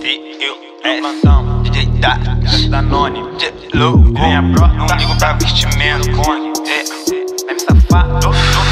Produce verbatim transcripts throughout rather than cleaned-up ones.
E eu, é plantão, D J da, Danone, D J Low, vem a pro, não ligo pra vestimento, Kong, é, me safado,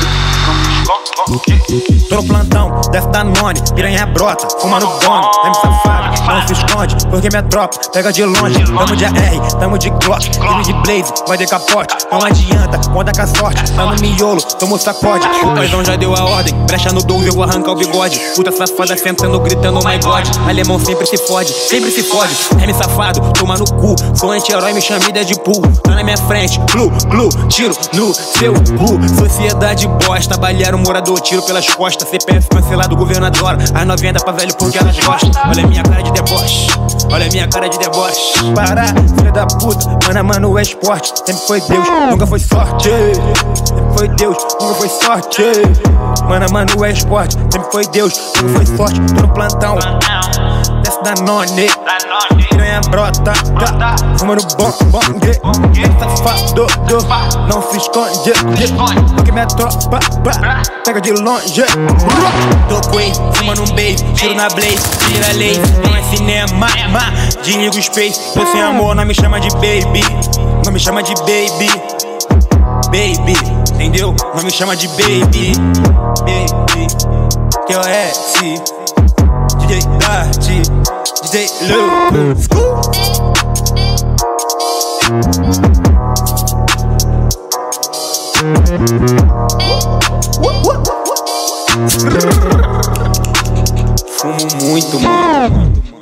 tô no plantão, desce Danone, piranha brota, fumando bong, é me safado, não se esconde, porque minha tropa pega de longe. Tamo de A R, tamo de Glock, time de Blaze, vai de capote, não adianta, conta com a sorte, tá no miolo, tomo sacode. O paizão já deu a ordem, brecha no doze, eu vou arrancar o bigode. Puta safada sentando, gritando, oh my god. Alemão sempre se fode, sempre se fode. É me safado, toma no cu, sou anti-herói, me chame Deadpool. Tá na minha frente, blue, blue, tiro no seu cu. Sociedade bosta, balearam o morador, tiro pelas costas. C P F cancelado, governo adora. As novinhas pra velho porque elas gostam. Olha a minha cara de deboche, olha a minha cara de deboche. Para, filha da puta, mano a mano é esporte. Sempre foi Deus, nunca foi sorte. Sempre foi Deus, nunca foi sorte. Mano a mano é esporte. Sempre foi Deus, nunca foi sorte. Tô no plantão, desce Danone, piranha brota, tá, fumando bong, bong, safado, não se esconde, porque minha tropa pega de longe. Tô com ele, fumando um beijo, tiro na blaze, tira lei, não é cinema, desliga o space. Tô sem amor, não me chama de baby, não me chama de baby, baby, entendeu? Não me chama de baby, baby, que eu é esse D J Dart, D J Low. Fumo muito, mano.